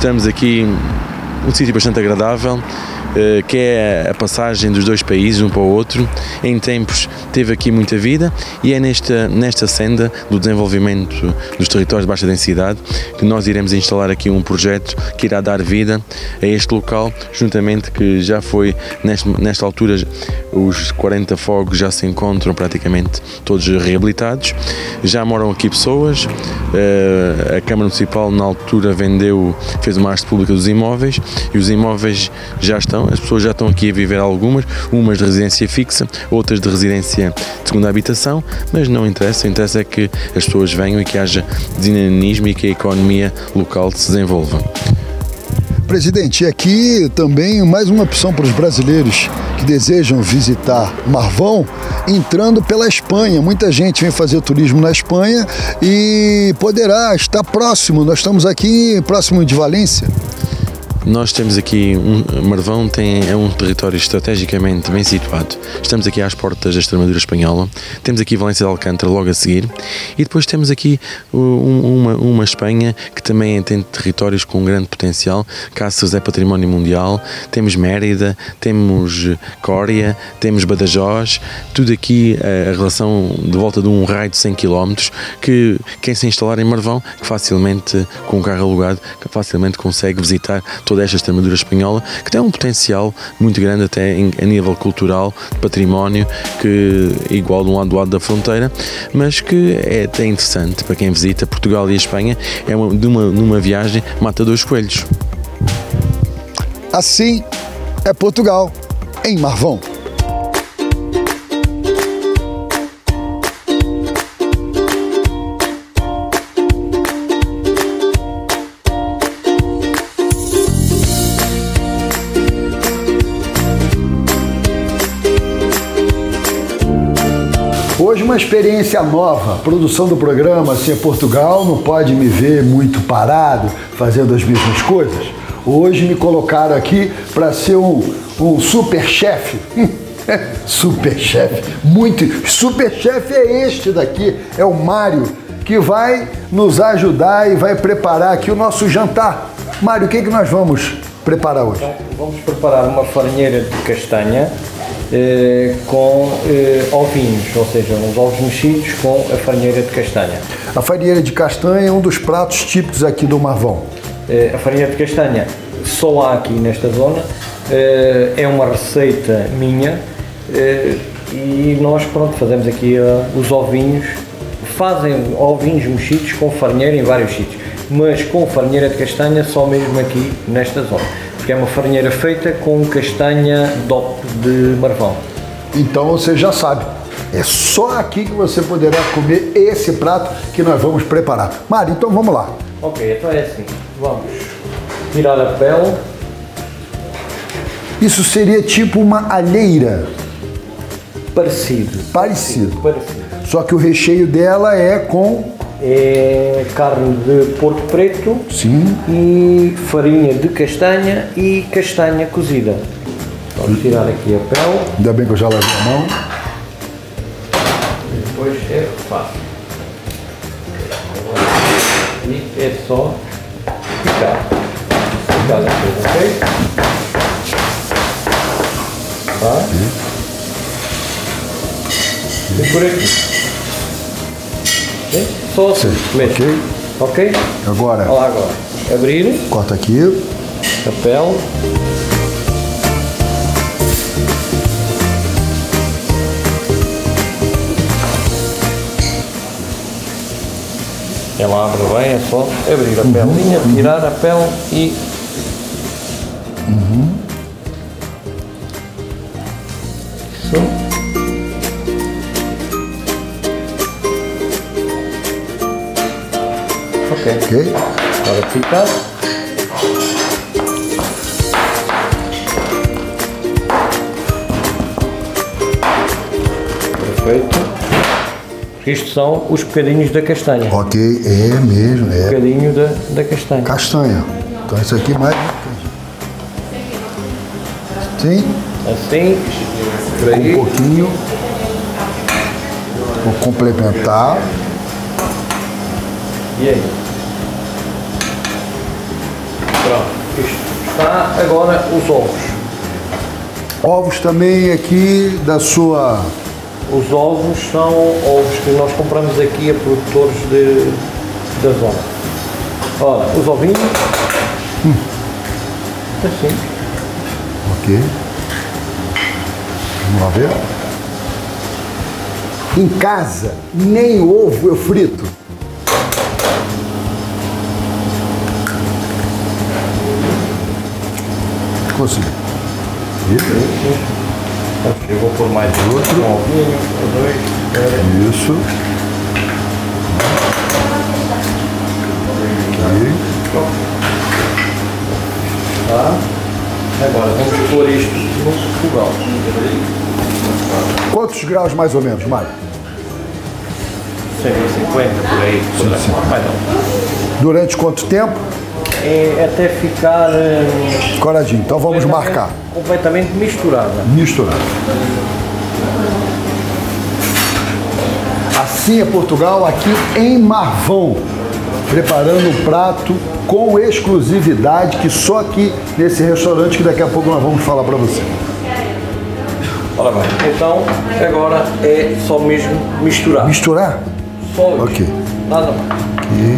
Estamos aqui num sítio bastante agradável, que é a passagem dos dois países, um para o outro. Em tempos teve aqui muita vida e é nesta senda do desenvolvimento dos territórios de baixa densidade que nós iremos instalar aqui um projeto que irá dar vida a este local, juntamente que já foi, nesta altura, os 40 fogos já se encontram praticamente todos reabilitados, já moram aqui pessoas, a Câmara Municipal na altura fez uma arte pública dos imóveis e os imóveis já estão, as pessoas já estão aqui a viver umas de residência fixa, outras de residência de segunda habitação, mas não interessa, interessa é que as pessoas venham e que haja dinamismo e que a economia local se desenvolva. Presidente, e aqui também mais uma opção para os brasileiros que desejam visitar Marvão, entrando pela Espanha. Muita gente vem fazer turismo na Espanha e poderá estar próximo. Nós estamos aqui próximo de Valência. Nós temos aqui, Marvão é um território estrategicamente bem situado. Estamos aqui às portas da Extremadura espanhola, temos aqui Valência de Alcântara logo a seguir e depois temos aqui uma Espanha que também tem territórios com grande potencial. Cáceres é património mundial, temos Mérida, temos Cória, temos Badajoz, tudo aqui a relação de volta de um raio de 100 km que quem se instalar em Marvão, que facilmente, com um carro alugado, que facilmente consegue visitar toda esta Extremadura espanhola, que tem um potencial muito grande até a nível cultural, de património, que igual de um lado da fronteira, mas que é até interessante para quem visita Portugal e a Espanha, numa viagem mata dois coelhos. Assim é Portugal, em Marvão. Hoje uma experiência nova, produção do programa Assim é Portugal, não pode me ver muito parado, fazendo as mesmas coisas. Hoje me colocaram aqui para ser um super chefe. Super chefe, super chefe é este daqui, é o Mário, que vai nos ajudar e vai preparar aqui o nosso jantar. Mário, o que nós vamos preparar hoje? Então, vamos preparar uma farinheira de castanha com ovinhos, ou seja, uns ovos mexidos com a farinheira de castanha. A farinheira de castanha é um dos pratos típicos aqui do Marvão. A farinheira de castanha só há aqui nesta zona, é uma receita minha e nós fazemos aqui os ovinhos, fazem ovinhos mexidos com farinheira em vários sítios, mas com farinheira de castanha só mesmo aqui nesta zona. Porque é uma farinheira feita com castanha DOP de Marvão. Então você já sabe, é só aqui que você poderá comer esse prato que nós vamos preparar. Mário, então vamos lá. Ok, então é assim, vamos tirar a pele. Isso seria tipo uma alheira? Parecido. Parecido. Só que o recheio dela é com... É carne de porco preto. Sim. E farinha de castanha e castanha cozida. Vamos tirar aqui a pele. Ainda bem que eu já lavei a mão. E depois é fácil. E é só picar. Picar depois, ok? Tá? E por aqui. Só assim mesmo. Ok? Agora. Olha lá agora. Abrir. Corta aqui. A pele. Ela abre bem, é só abrir a pelinha, tirar a pele e... Isso. Ok. Agora ficar. Perfeito. Isto são os bocadinhos da castanha. Ok, é mesmo. Um bocadinho da castanha. Castanha. Então isso aqui mais... Sim. Assim. Por aí. Um pouquinho. Vou complementar. E aí? Pronto, isto está. Agora os ovos. Ovos também aqui da sua... Os ovos são ovos que nós compramos aqui a produtores da zona. Ora, os ovinhos. Assim. Ok. Vamos lá ver. Em casa, nem ovo eu frito. Consegui. Eu vou pôr mais outro. Um ovinho, dois. Isso. Tá. Agora vamos pôr isto no fogão. Quantos graus mais ou menos, Mário? 150 por aí. Vai não. Durante quanto tempo? É até ficar Coradinho. Então vamos marcar. Completamente misturada. Misturar. Assim é Portugal, aqui em Marvão, preparando um prato com exclusividade, que só aqui nesse restaurante, que daqui a pouco nós vamos falar para você. Ora bem, então agora é só mesmo misturar. Misturar? Só isso. Ok. Nada mais. Ok.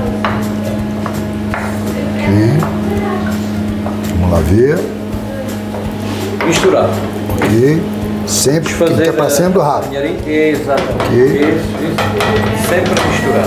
Vamos lá ver. Misturar. Ok. Sempre que está passando rápido. Exatamente. Ok. Isso. Sempre a misturar.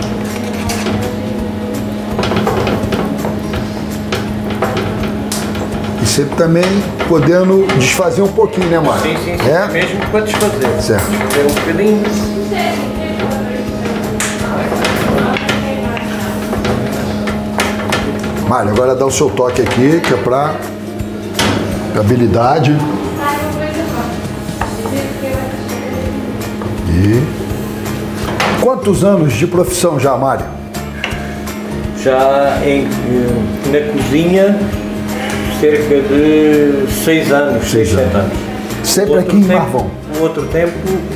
E sempre também podendo desfazer um pouquinho, né, Mário? Sim. É? Mesmo para desfazer. Certo. Desfazer um bocadinho. Mário, agora dá o seu toque aqui, que é para habilidade. E quantos anos de profissão já, Mário? Já na cozinha, cerca de 6 anos, 6, 7 anos. Sempre aqui em Marvão? No outro tempo,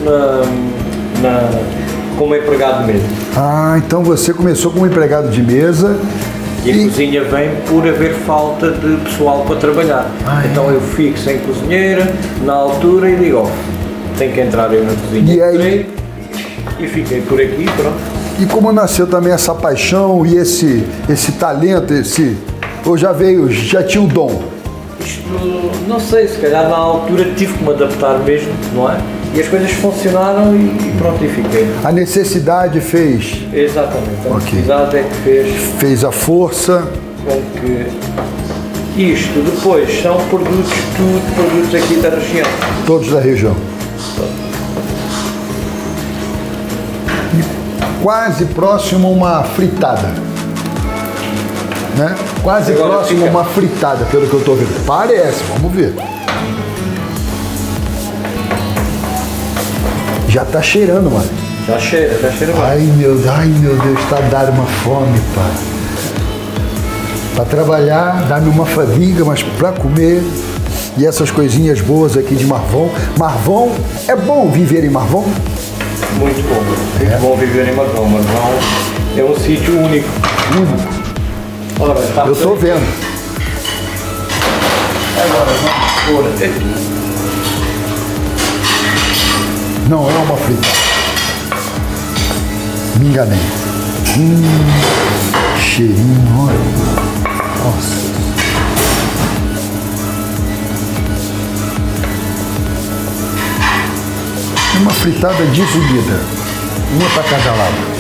como empregado mesmo. Ah, então você começou como empregado de mesa. E a cozinha vem por haver falta de pessoal para trabalhar. Então eu fico sem cozinheira, na altura, e digo, tem que entrar eu na cozinha. E aí? E fiquei por aqui, pronto. E como nasceu também essa paixão e esse talento, ou já tinha o dom? Isto, não sei, se calhar na altura tive que me adaptar mesmo, não é? E as coisas funcionaram e pronto, e fiquei. A necessidade fez? Exatamente, a Ok. necessidade é que Fez a força. com que isto depois são produtos, tudo produtos aqui da região. Todos da região. E quase próximo a uma fritada. Né? Quase Agora próximo a fica. uma fritada, pelo que eu estou vendo. Parece, vamos ver. Já tá cheirando, mano. Já cheira bem. Ai meu Deus, tá dando uma fome, pá. Pra trabalhar, dá-me uma fadiga, mas pra comer. E essas coisinhas boas aqui de Marvão. Marvão, é bom viver em Marvão? Muito bom. Muito bom viver em Marvão. Marvão é um sítio único. Único. Ora, está Eu tô vendo. Agora vamos pôr aqui. Não é uma fritada. Me enganei. Cheirinho, olha. Nossa. É uma fritada desunida. Uma para cada lado.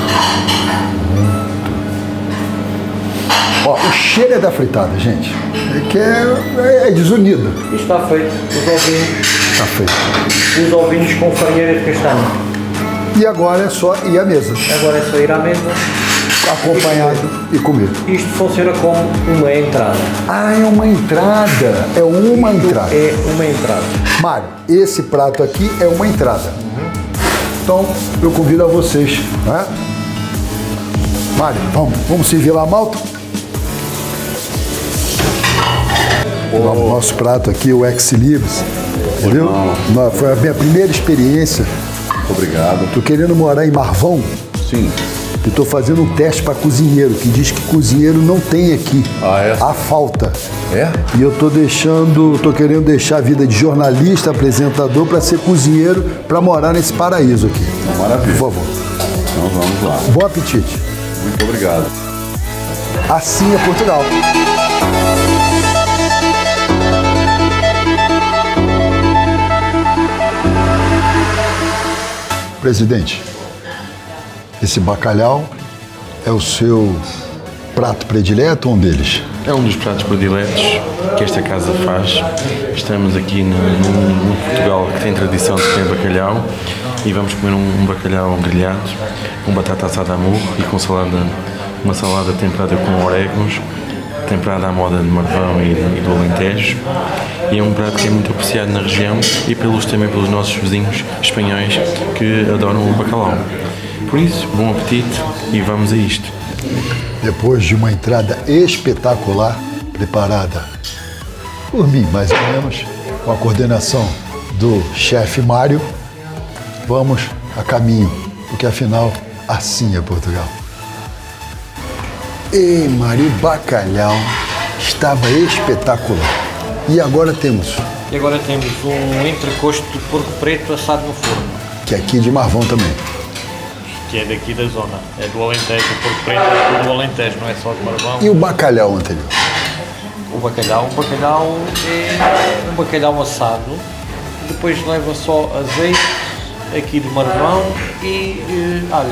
Ó, o cheiro é da fritada, gente. É que é desunido. Isto está feito. Os ovinhos. Tá feito. Os ovinhos com farinha de castanha. E agora é só ir à mesa. Agora é só ir à mesa. Acompanhado e comer. Isto funciona como uma entrada. Ah, é uma entrada. É uma entrada. É uma entrada. Mário, esse prato aqui é uma entrada. Então, eu convido a vocês, né? Mário, vamos servir lá a malta? O nosso prato aqui, o Ex Libris, entendeu? Foi a minha primeira experiência. Obrigado. Tô querendo morar em Marvão. Sim. e estou fazendo um teste para cozinheiro, que diz que cozinheiro não tem aqui. Ah, é? A falta. É? E eu tô querendo deixar a vida de jornalista, apresentador, para ser cozinheiro, para morar nesse paraíso aqui. Maravilha. Por favor. Então vamos lá. Bom apetite. Muito obrigado. Assim é Portugal. Presidente, esse bacalhau é o seu prato predileto ou um deles? É um dos pratos prediletos que esta casa faz. Estamos aqui num Portugal que tem tradição de comer bacalhau e vamos comer um bacalhau grelhado com batata assada a murro e com uma salada temperada com orégãos, temperada à moda de Marvão e do Alentejo. E é um prato que é muito apreciado na região e também pelos nossos vizinhos espanhóis que adoram o bacalhau. Por isso, bom apetite e vamos a isto. Depois de uma entrada espetacular, preparada por mim, mais ou menos, com a coordenação do chefe Mário, vamos a caminho, porque afinal, assim é Portugal. Ei, Mário, o bacalhau estava espetacular. E agora temos? E agora temos um entrecosto de porco preto assado no forno. Que é aqui de Marvão também. Que é daqui da zona, é do Alentejo, o porco preto é do Alentejo, não é só de Marvão. E o bacalhau anterior? O bacalhau é um bacalhau assado, depois leva só azeite, aqui de Marvão e alho.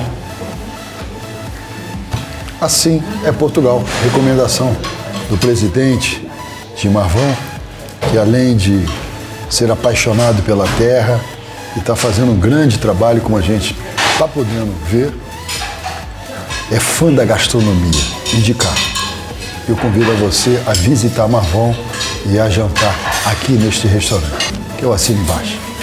Assim é Portugal. Recomendação do presidente de Marvão, que além de ser apaixonado pela terra e está fazendo um grande trabalho, como a gente está podendo ver, é fã da gastronomia, indicar. Eu convido a você a visitar Marvão e a jantar aqui neste restaurante, que eu assino embaixo.